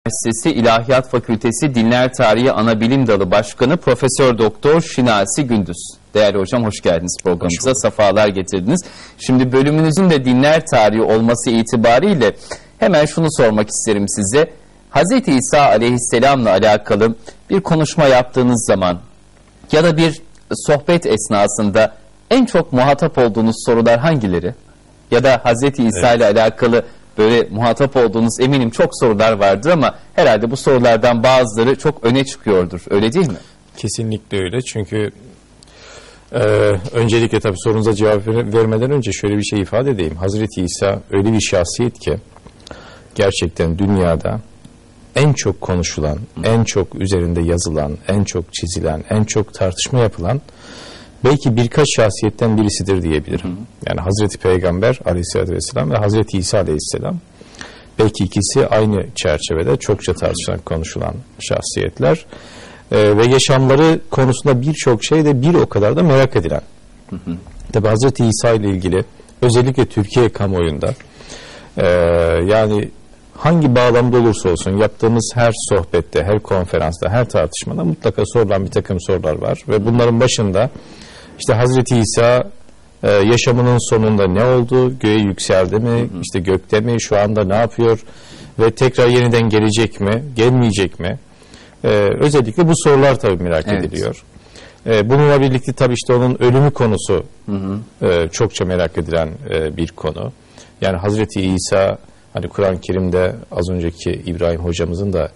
Üniversitesi İlahiyat Fakültesi Dinler Tarihi Anabilim Dalı Başkanı Profesör Doktor Şinasi Gündüz. Değerli hocam, hoş geldiniz programımıza, sefalar getirdiniz. Şimdi bölümünüzün de dinler tarihi olması itibariyle hemen şunu sormak isterim size. Hz. İsa aleyhisselamla alakalı bir konuşma yaptığınız zaman ya da bir sohbet esnasında en çok muhatap olduğunuz sorular hangileri? Ya da Hz. İsa ile alakalı böyle muhatap olduğunuz eminim çok sorular vardır ama herhalde bu sorulardan bazıları çok öne çıkıyordur. Öyle değil mi? Kesinlikle öyle. Çünkü öncelikle tabii sorunuza cevap vermeden önce şöyle bir şey ifade edeyim. Hazreti İsa öyle bir şahsiyet ki gerçekten dünyada en çok konuşulan, en çok üzerinde yazılan, en çok çizilen, en çok tartışma yapılan belki birkaç şahsiyetten birisidir diyebilirim. Yani Hazreti Peygamber aleyhissalatü vesselam ve Hazreti İsa aleyhisselam belki ikisi aynı çerçevede çokça tartışılan, konuşulan şahsiyetler ve yaşamları konusunda birçok şey de bir o kadar da merak edilen. Tabi Hazreti İsa ile ilgili özellikle Türkiye kamuoyunda yani hangi bağlamda olursa olsun yaptığımız her sohbette, her konferansta, her tartışmada mutlaka sorulan bir takım sorular var ve bunların başında İşte Hazreti İsa yaşamının sonunda ne oldu? Göğe yükseldi mi? İşte gökte mi? Şu anda ne yapıyor? Ve tekrar yeniden gelecek mi? Gelmeyecek mi? Özellikle bu sorular tabii merak ediliyor. Bununla birlikte tabii işte onun ölümü konusu çokça merak edilen bir konu. Yani Hazreti İsa hani Kur'an-ı Kerim'de az önceki İbrahim hocamızın da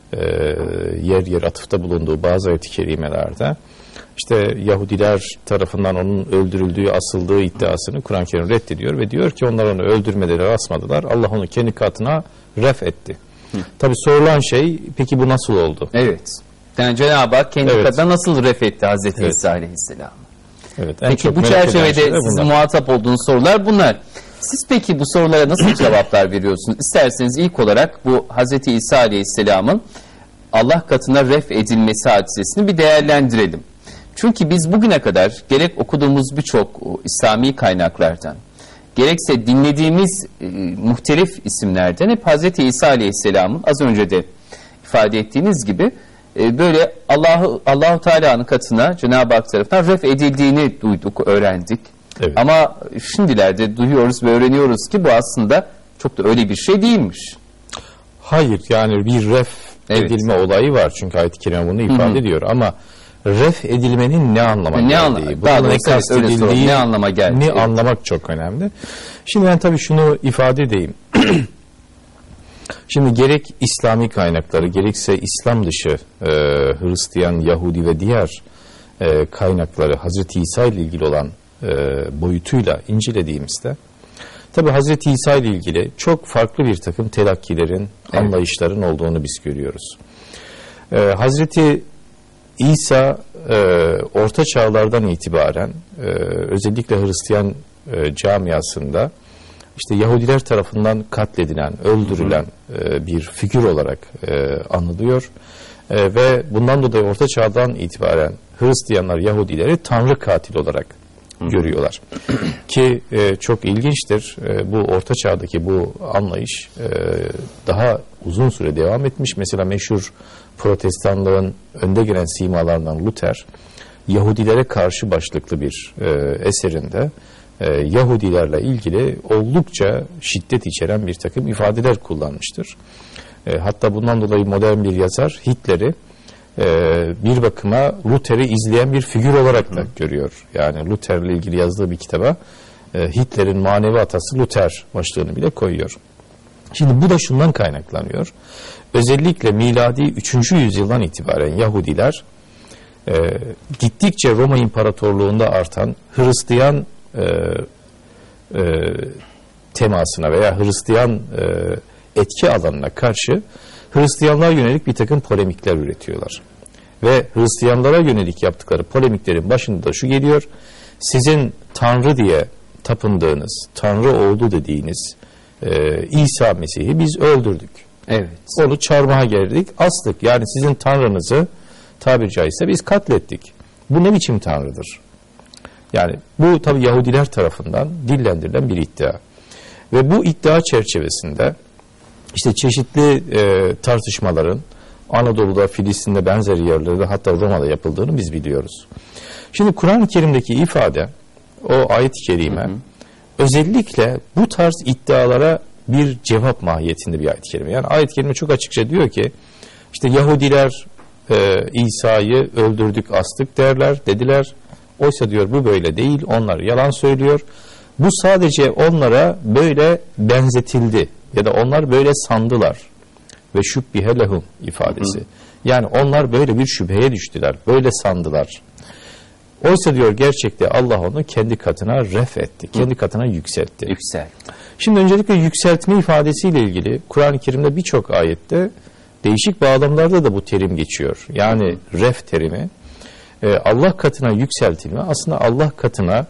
yer yer atıfta bulunduğu bazı ayet-i kerimelerde İşte Yahudiler tarafından onun öldürüldüğü, asıldığı iddiasını Kur'an-ı Kerim reddediyor ve diyor ki onlar onu öldürmeleri asmadılar. Allah onu kendi katına ref etti. Tabi sorulan şey, peki bu nasıl oldu? Evet. Yani Cenab-ı Hak kendi katına nasıl ref etti Hazreti İsa Aleyhisselam? Evet. Peki bu çerçevede sizin muhatap olduğunuz sorular bunlar. Siz peki bu sorulara nasıl cevaplar veriyorsunuz? İsterseniz ilk olarak bu Hazreti İsa Aleyhisselam'ın Allah katına ref edilmesi hadisesini bir değerlendirelim. Çünkü biz bugüne kadar gerek okuduğumuz birçok İslami kaynaklardan, gerekse dinlediğimiz muhtelif isimlerden hep Hz. İsa Aleyhisselam'ın az önce de ifade ettiğiniz gibi böyle Allah-u Teala'nın katına Cenab-ı Hak tarafından ref edildiğini duyduk, öğrendik. Evet. Ama şimdilerde duyuyoruz ve öğreniyoruz ki bu aslında çok da öyle bir şey değilmiş. Hayır, yani bir ref edilme olayı var. Çünkü ayet-i kerime bunu ifade ediyor ama ref edilmenin ne anlama geldiği, ne anlama geldiği, anlamak çok önemli. Şimdi ben tabii şunu ifade edeyim. Şimdi gerek İslami kaynakları, gerekse İslam dışı Hristiyan, Yahudi ve diğer kaynakları Hazreti İsa ile ilgili olan boyutuyla incelediğimizde, tabii Hazreti İsa ile ilgili çok farklı bir takım telakkilerin, anlayışların olduğunu biz görüyoruz. Hazreti İsa orta çağlardan itibaren özellikle Hristiyan camiasında işte Yahudiler tarafından katledilen, öldürülen bir figür olarak anılıyor. Ve bundan dolayı orta çağdan itibaren Hristiyanlar Yahudileri Tanrı katil olarak görüyorlar. Ki çok ilginçtir, bu orta çağdaki bu anlayış daha uzun süre devam etmiş. Mesela meşhur Protestanlığın önde gelen simalarından Luther, Yahudilere karşı başlıklı bir eserinde Yahudilerle ilgili oldukça şiddet içeren bir takım ifadeler kullanmıştır. Hatta bundan dolayı modern bir yazar Hitler'i bir bakıma Luther'i izleyen bir figür olarak da görüyor. Yani Luther'le ilgili yazdığı bir kitaba Hitler'in manevi atası Luther başlığını bile koyuyor. Şimdi bu da şundan kaynaklanıyor. Özellikle miladi 3. yüzyıldan itibaren Yahudiler gittikçe Roma İmparatorluğu'nda artan Hristiyan temasına veya Hristiyan etki alanına karşı Hristiyanlığa yönelik bir takım polemikler üretiyorlar. Ve Hristiyanlara yönelik yaptıkları polemiklerin başında da şu geliyor: sizin Tanrı diye tapındığınız, Tanrı oldu dediğiniz İsa Mesih'i biz öldürdük. Evet. Onu çarmıha gerdik, astık. Yani sizin Tanrınızı tabiri caizse biz katlettik. Bu ne biçim Tanrıdır? Yani bu tabi Yahudiler tarafından dillendirilen bir iddia. Ve bu iddia çerçevesinde işte çeşitli tartışmaların Anadolu'da, Filistin'de, benzeri yerlerde, hatta Roma'da yapıldığını biz biliyoruz. Şimdi Kur'an-ı Kerim'deki ifade, o ayet-i kerime özellikle bu tarz iddialara bir cevap mahiyetinde bir ayet-i kerime. Yani ayet-i kerime çok açıkça diyor ki işte Yahudiler İsa'yı öldürdük, astık dediler. Oysa diyor bu böyle değil, onlar yalan söylüyor. Bu sadece onlara böyle benzetildi ya da onlar böyle sandılar. Ve şübbihe lehum ifadesi. Yani onlar böyle bir şüpheye düştüler, böyle sandılar. Oysa diyor gerçekte Allah onu kendi katına ref etti, kendi katına yükseltti. Şimdi öncelikle yükseltme ifadesiyle ilgili Kur'an-ı Kerim'de birçok ayette değişik bağlamlarda da bu terim geçiyor. Yani ref terimi Allah katına yükseltilme, aslında Allah katına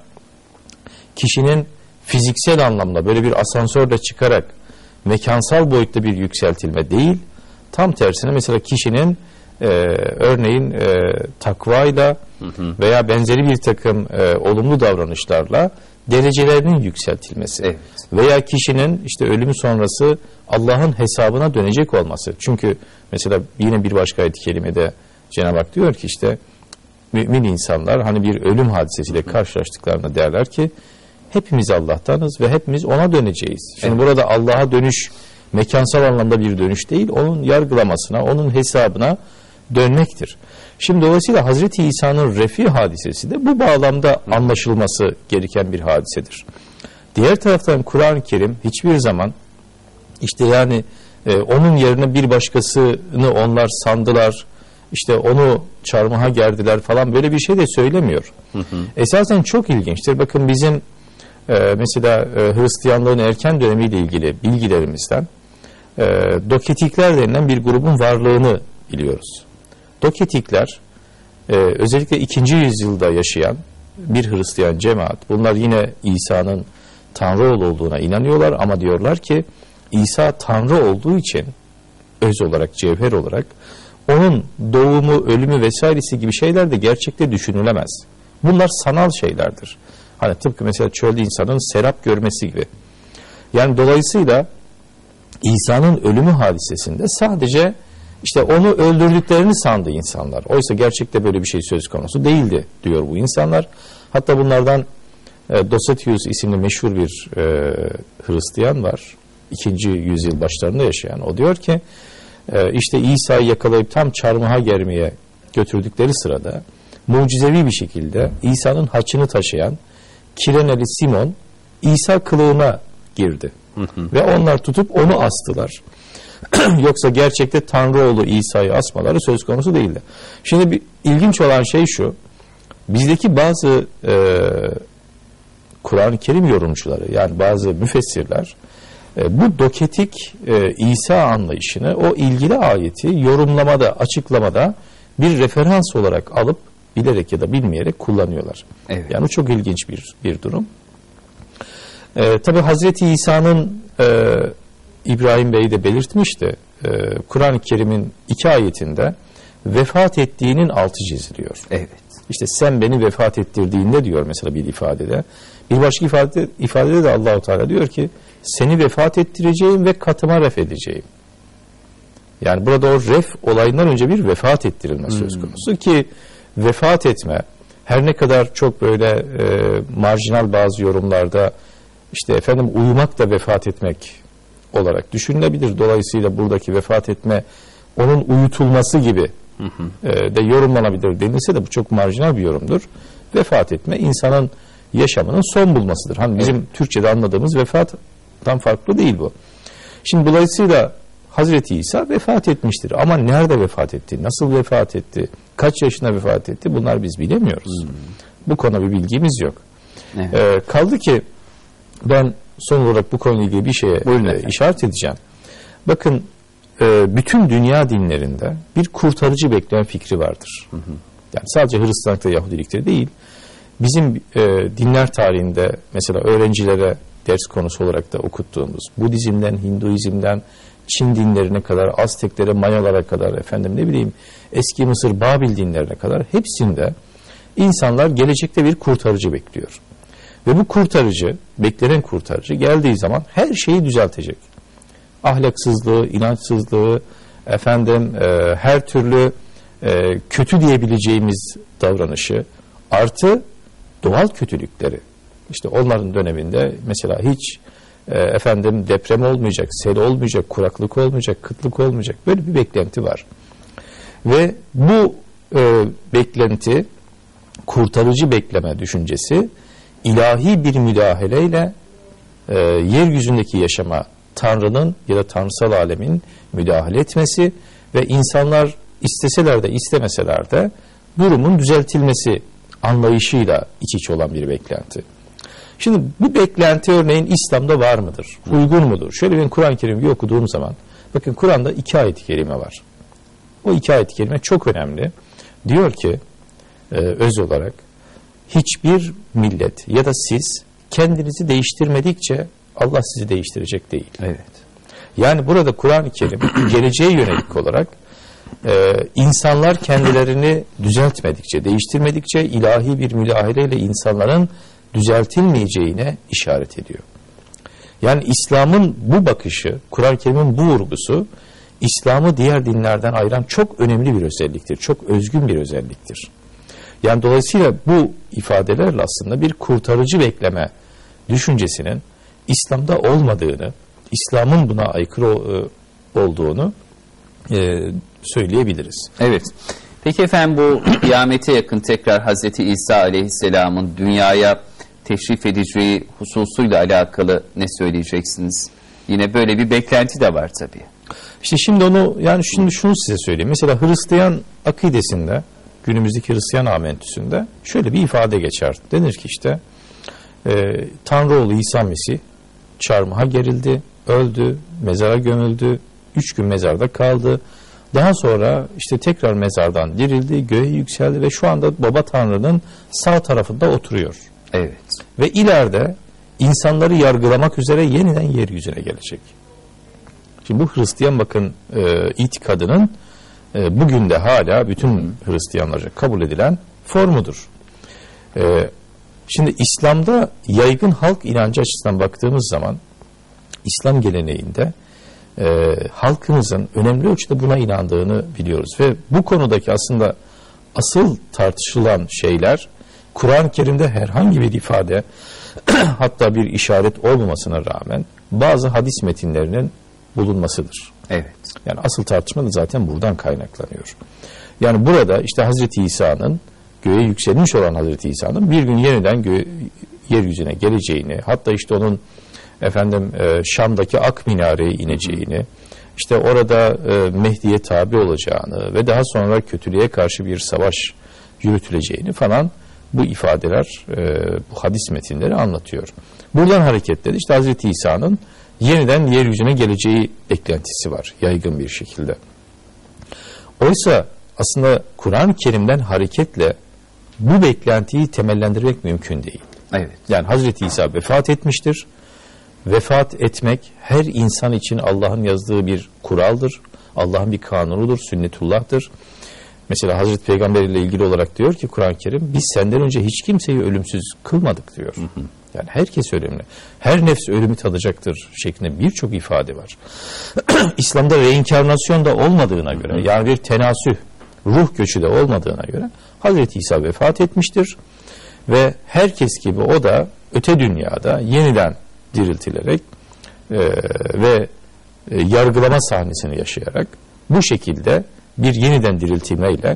kişinin fiziksel anlamda böyle bir asansörle çıkarak mekansal boyutta bir yükseltilme değil, tam tersine mesela kişinin örneğin takvayla veya benzeri bir takım olumlu davranışlarla derecelerinin yükseltilmesi. Evet. Veya kişinin işte ölümü sonrası Allah'ın hesabına dönecek olması. Çünkü mesela yine bir başka ayet-i kerimede Cenab-ı Hak diyor ki işte mümin insanlar hani bir ölüm hadisesiyle karşılaştıklarında derler ki hepimiz Allah'tanız ve hepimiz ona döneceğiz. Şimdi burada Allah'a dönüş mekansal anlamda bir dönüş değil, onun yargılamasına, onun hesabına dönmektir. Şimdi dolayısıyla Hazreti İsa'nın refi hadisesi de bu bağlamda anlaşılması gereken bir hadisedir. Diğer taraftan Kur'an-ı Kerim hiçbir zaman işte yani onun yerine bir başkasını onlar sandılar, işte onu çarmıha gerdiler falan böyle bir şey de söylemiyor. Esasen çok ilginçtir. Bakın bizim mesela Hristiyanlığın erken dönemiyle ilgili bilgilerimizden Doketikler denilen bir grubun varlığını biliyoruz. Doketikler özellikle 2. yüzyılda yaşayan bir Hristiyan cemaat. Bunlar yine İsa'nın Tanrı oğlu olduğuna inanıyorlar ama diyorlar ki İsa Tanrı olduğu için öz olarak, cevher olarak onun doğumu, ölümü vesairesi gibi şeyler de gerçekte düşünülemez. Bunlar sanal şeylerdir. Hani tıpkı mesela çölde insanın serap görmesi gibi. Yani dolayısıyla İsa'nın ölümü hadisesinde sadece işte onu öldürdüklerini sandı insanlar. Oysa gerçekte böyle bir şey söz konusu değildi diyor bu insanlar. Hatta bunlardan Dosetius isimli meşhur bir Hristiyan var. 2. yüzyıl başlarında yaşayan. O diyor ki işte İsa'yı yakalayıp tam çarmıha germeye götürdükleri sırada mucizevi bir şekilde İsa'nın haçını taşıyan Kireneli Simon İsa kılığına girdi. Ve onlar tutup onu astılar. Yoksa gerçekte Tanrıoğlu İsa'yı asmaları söz konusu değildi. Şimdi bir ilginç olan şey şu. Bizdeki bazı Kur'an-ı Kerim yorumcuları yani bazı müfessirler bu doketik İsa anlayışını o ilgili ayeti yorumlamada, açıklamada bir referans olarak alıp bilerek ya da bilmeyerek kullanıyorlar. Evet. Yani çok ilginç bir durum. Tabi Hazreti İsa'nın İbrahim Bey de belirtmişti. Kur'an-ı Kerim'in 2 ayetinde vefat ettiğinin altı çiziliyor. Evet. İşte sen beni vefat ettirdiğinde diyor mesela bir ifadede. Bir başka ifadede de Allah-u Teala diyor ki seni vefat ettireceğim ve katıma ref edeceğim. Yani burada o ref olayından önce bir vefat ettirilme söz konusu ki vefat etme her ne kadar çok böyle marjinal bazı yorumlarda işte efendim uyumak da vefat etmek olarak düşünülebilir. Dolayısıyla buradaki vefat etme onun uyutulması gibi de yorumlanabilir denilse de bu çok marjinal bir yorumdur. Vefat etme insanın yaşamının son bulmasıdır. Hani bizim Türkçe'de anladığımız vefattan farklı değil bu. Şimdi dolayısıyla Hazreti İsa vefat etmiştir. Ama nerede vefat etti? Nasıl vefat etti? Kaç yaşında vefat etti? Bunlar biz bilemiyoruz. Bu konuda bir bilgimiz yok. Evet. Kaldı ki ben son olarak bu konuyla ilgili bir şeye işaret edeceğim. Bakın bütün dünya dinlerinde bir kurtarıcı bekleyen fikri vardır. Yani sadece Hristiyanlıkta, Yahudilikte değil. Bizim dinler tarihinde mesela öğrencilere ders konusu olarak da okuttuğumuz Budizm'den, Hinduizm'den, Çin dinlerine kadar, Azteklere, Mayalara kadar, efendim ne bileyim eski Mısır, Babil dinlerine kadar hepsinde insanlar gelecekte bir kurtarıcı bekliyor. Ve bu kurtarıcı, beklenen kurtarıcı geldiği zaman her şeyi düzeltecek. ahlaksızlığı, inançsızlığı, her türlü kötü diyebileceğimiz davranışı, artı doğal kötülükleri. İşte onların döneminde mesela hiç deprem olmayacak, sel olmayacak, kuraklık olmayacak, kıtlık olmayacak, böyle bir beklenti var. Ve bu beklenti, kurtarıcı bekleme düşüncesi ilahi bir müdahaleyle yeryüzündeki yaşama Tanrı'nın ya da tanrısal alemin müdahale etmesi ve insanlar isteseler de istemeseler de durumun düzeltilmesi anlayışıyla iç içe olan bir beklenti. Şimdi bu beklenti örneğin İslam'da var mıdır? Uygun mudur? Şöyle ben Kur'an-ı Kerim'i okuduğum zaman, bakın Kur'an'da 2 ayet-i kerime var. O 2 ayet-i kerime çok önemli. Diyor ki öz olarak, hiçbir millet ya da siz kendinizi değiştirmedikçe Allah sizi değiştirecek değil. Evet. Yani burada Kur'an-ı Kerim geleceğe yönelik olarak insanlar kendilerini düzeltmedikçe, değiştirmedikçe ilahi bir müdahaleyle insanların düzeltilmeyeceğine işaret ediyor. Yani İslam'ın bu bakışı, Kur'an-ı Kerim'in bu vurgusu, İslam'ı diğer dinlerden ayıran çok önemli bir özelliktir. Çok özgün bir özelliktir. Yani dolayısıyla bu ifadelerle aslında bir kurtarıcı bekleme düşüncesinin İslam'da olmadığını, İslam'ın buna aykırı olduğunu söyleyebiliriz. Evet. Peki efendim, bu kıyamete yakın tekrar Hazreti İsa Aleyhisselam'ın dünyaya teşrif edeceği hususuyla alakalı ne söyleyeceksiniz? Yine böyle bir beklenti de var tabii. İşte şimdi şunu size söyleyeyim. Mesela Hristiyan akidesinde, günümüzdeki Hristiyan amentüsünde şöyle bir ifade geçer. Denir ki işte Tanrıoğlu İsa Mesih çarmıha gerildi, öldü, mezara gömüldü, 3 gün mezarda kaldı. Daha sonra işte tekrar mezardan dirildi, göğe yükseldi ve şu anda Baba Tanrı'nın sağ tarafında oturuyor. Evet. Ve ileride insanları yargılamak üzere yeniden yeryüzüne gelecek. Şimdi bu Hristiyan itikadının bugün de hala bütün Hristiyanlarca kabul edilen formudur. Şimdi İslam'da yaygın halk inancı açısından baktığımız zaman İslam geleneğinde halkımızın önemli ölçüde buna inandığını biliyoruz ve bu konudaki aslında asıl tartışılan şeyler Kur'an-ı Kerim'de herhangi bir ifade hatta bir işaret olmamasına rağmen bazı hadis metinlerinin bulunmasıdır. Evet. Yani asıl tartışma da zaten buradan kaynaklanıyor. Yani burada işte Hazreti İsa'nın, göğe yükselmiş olan Hazreti İsa'nın bir gün yeniden yeryüzüne geleceğini, hatta işte onun Şam'daki Ak Minare'ye ineceğini, işte orada Mehdi'ye tabi olacağını ve daha sonra kötülüğe karşı bir savaş yürütüleceğini falan bu ifadeler, bu hadis metinleri anlatıyor. Buradan hareketle işte Hazreti İsa'nın yeniden yeryüzüne geleceği beklentisi var yaygın bir şekilde. Oysa aslında Kur'an-ı Kerim'den hareketle bu beklentiyi temellendirmek mümkün değil. Evet. Yani Hazreti İsa vefat etmiştir. Vefat etmek her insan için Allah'ın yazdığı bir kuraldır. Allah'ın bir kanunudur, sünnetullah'tır. Mesela Hazreti Peygamber ile ilgili olarak diyor ki Kur'an-ı Kerim, biz senden önce hiç kimseyi ölümsüz kılmadık diyor. Yani herkes ölümlü. Her nefs ölümü tadacaktır şeklinde birçok ifade var. İslam'da reenkarnasyon da olmadığına göre, yani bir tenasüh, ruh göçü de olmadığına göre Hazreti İsa vefat etmiştir. Ve herkes gibi o da öte dünyada yeniden diriltilerek ve yargılama sahnesini yaşayarak bu şekilde bir yeniden diriltilmeyle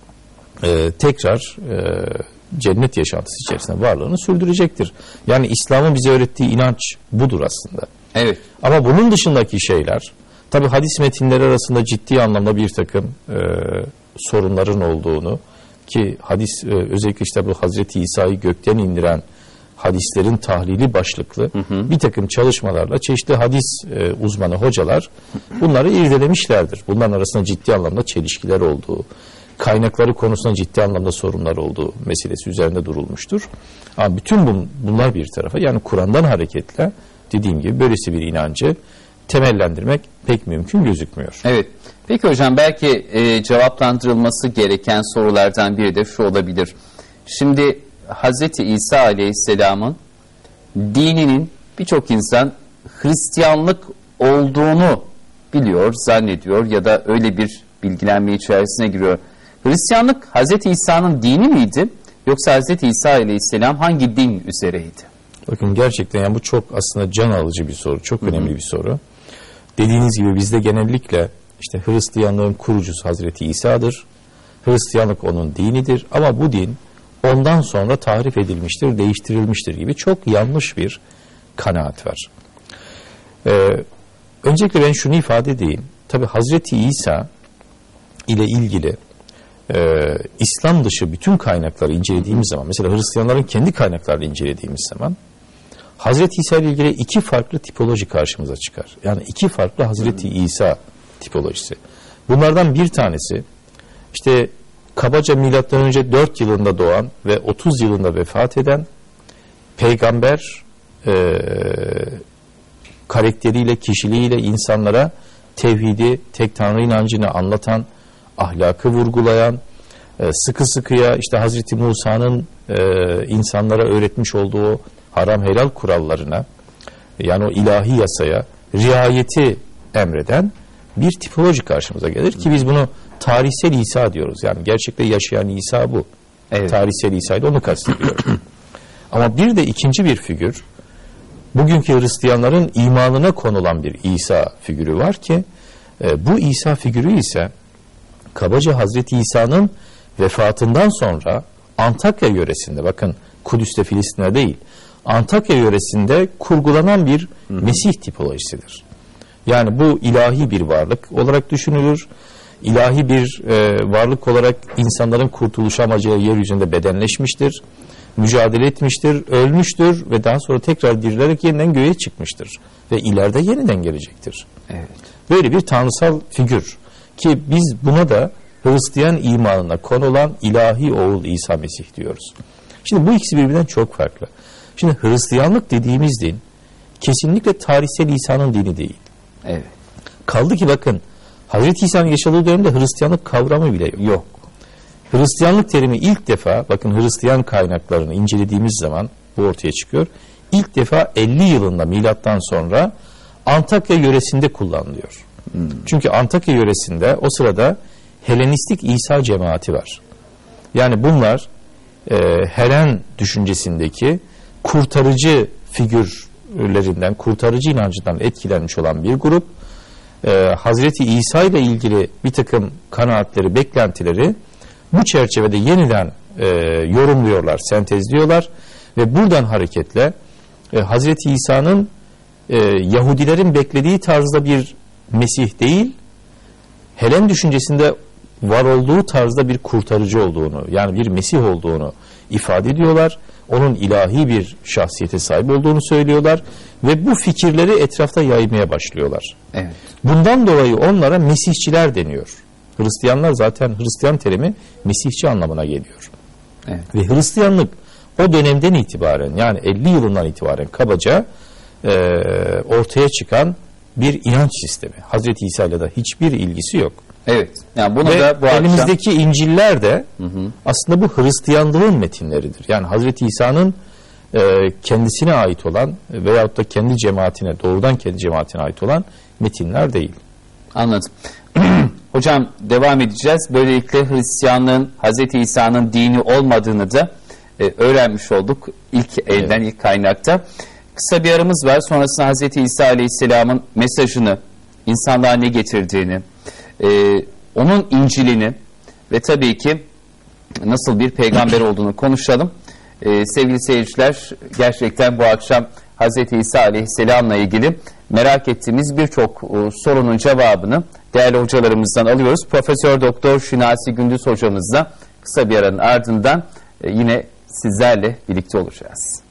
tekrar cennet yaşantısı içerisinde varlığını sürdürecektir. Yani İslam'ın bize öğrettiği inanç budur aslında. Evet. Ama bunun dışındaki şeyler, tabi hadis metinleri arasında ciddi anlamda bir takım sorunların olduğunu ki hadis özellikle işte bu Hazreti İsa'yı gökten indiren hadislerin tahlili başlıklı bir takım çalışmalarla çeşitli hadis uzmanı hocalar bunları irdelemişlerdir. Bunların arasında ciddi anlamda çelişkiler olduğu, kaynakları konusunda ciddi anlamda sorunlar olduğu meselesi üzerinde durulmuştur. Ama bütün bunlar bir tarafa, yani Kur'an'dan hareketle dediğim gibi böylesi bir inancı temellendirmek pek mümkün gözükmüyor. Evet. Peki hocam, belki cevaplandırılması gereken sorulardan biri de şu olabilir. Şimdi Hazreti İsa Aleyhisselam'ın dininin birçok insan Hristiyanlık olduğunu biliyor, zannediyor ya da öyle bir bilgilenme içerisine giriyor. Hristiyanlık Hazreti İsa'nın dini miydi? Yoksa Hazreti İsa Aleyhisselam hangi din üzereydi? Bakın gerçekten yani bu çok aslında can alıcı bir soru. Çok önemli bir soru. Dediğiniz gibi bizde genellikle işte Hristiyanlığın kurucusu Hazreti İsa'dır. Hristiyanlık onun dinidir ama bu din ondan sonra tahrif edilmiştir, değiştirilmiştir gibi çok yanlış bir kanaat var. Öncelikle ben şunu ifade edeyim. Tabi Hazreti İsa ile ilgili İslam dışı bütün kaynakları incelediğimiz zaman, mesela Hristiyanların kendi kaynaklarını incelediğimiz zaman Hazreti İsa ile ilgili iki farklı tipoloji karşımıza çıkar. Yani iki farklı Hazreti İsa tipolojisi. Bunlardan bir tanesi işte kabaca milattan önce 4 yılında doğan ve 30 yılında vefat eden peygamber karakteriyle, kişiliğiyle insanlara tevhidi, tek tanrı inancını anlatan, ahlakı vurgulayan, sıkı sıkıya işte Hazreti Musa'nın insanlara öğretmiş olduğu haram helal kurallarına, yani o ilahi yasaya riayeti emreden bir tipoloji karşımıza gelir ki biz bunu tarihsel İsa diyoruz. Yani gerçekte yaşayan İsa bu. Evet. Tarihsel İsa'ydı, onu kastediyorum. Ama bir de ikinci bir figür, bugünkü Hristiyanların imanına konulan bir İsa figürü var ki bu İsa figürü ise kabaca Hazreti İsa'nın vefatından sonra Antakya yöresinde, bakın Kudüs'te, Filistin'e değil, Antakya yöresinde kurgulanan bir Mesih tipolojisidir. Yani bu ilahi bir varlık olarak düşünülür. İlahi bir varlık olarak insanların kurtuluş amacıyla yeryüzünde bedenleşmiştir. Mücadele etmiştir, ölmüştür ve daha sonra tekrar dirilerek yeniden göğe çıkmıştır. Ve ileride yeniden gelecektir. Evet. Böyle bir tanrısal figür ki biz buna da Hristiyan imanına konulan ilahi oğul İsa Mesih diyoruz. Şimdi bu ikisi birbirinden çok farklı. Şimdi Hristiyanlık dediğimiz din kesinlikle tarihsel İsa'nın dini değil. Evet. Kaldı ki bakın Hazreti İsa'nın yaşadığı dönemde Hristiyanlık kavramı bile yok. Hristiyanlık terimi ilk defa, bakın Hristiyan kaynaklarını incelediğimiz zaman bu ortaya çıkıyor. İlk defa 50 yılında milattan sonra Antakya yöresinde kullanılıyor. Çünkü Antakya yöresinde o sırada Helenistik İsa cemaati var. Yani bunlar Helen düşüncesindeki kurtarıcı figürlerinden, kurtarıcı inancından etkilenmiş olan bir grup. Hazreti İsa ile ilgili bir takım kanaatleri, beklentileri bu çerçevede yeniden yorumluyorlar, sentezliyorlar ve buradan hareketle Hazreti İsa'nın Yahudilerin beklediği tarzda bir Mesih değil, Helen düşüncesinde var olduğu tarzda bir kurtarıcı olduğunu, yani bir Mesih olduğunu ifade ediyorlar. Onun ilahi bir şahsiyete sahip olduğunu söylüyorlar ve bu fikirleri etrafta yaymaya başlıyorlar. Evet. Bundan dolayı onlara Mesihçiler deniyor. Hristiyanlar, zaten Hristiyan terimi Mesihçi anlamına geliyor. Evet. Ve Hristiyanlık o dönemden itibaren, yani 50 yılından itibaren kabaca ortaya çıkan bir inanç sistemi. Hazreti İsa ile de hiçbir ilgisi yok. Evet. Yani bunu ve da bu elimizdeki İncil'ler de aslında bu Hristiyanlığın metinleridir. Yani Hazreti İsa'nın kendisine ait olan veyahut da kendi cemaatine, doğrudan kendi cemaatine ait olan metinler değil. Anladım. Hocam devam edeceğiz. Böylelikle Hristiyanlığın Hazreti İsa'nın dini olmadığını da öğrenmiş olduk ilk elden, ilk kaynakta. Kısa bir aramız var. Sonrasında Hazreti İsa Aleyhisselam'ın mesajını, insanlığa ne getirdiğini, onun İncil'ini ve tabii ki nasıl bir peygamber olduğunu konuşalım. Sevgili seyirciler, gerçekten bu akşam Hazreti İsa Aleyhisselam'la ilgili merak ettiğimiz birçok sorunun cevabını değerli hocalarımızdan alıyoruz. Profesör Doktor Şinasi Gündüz hocamızla kısa bir aranın ardından yine sizlerle birlikte olacağız.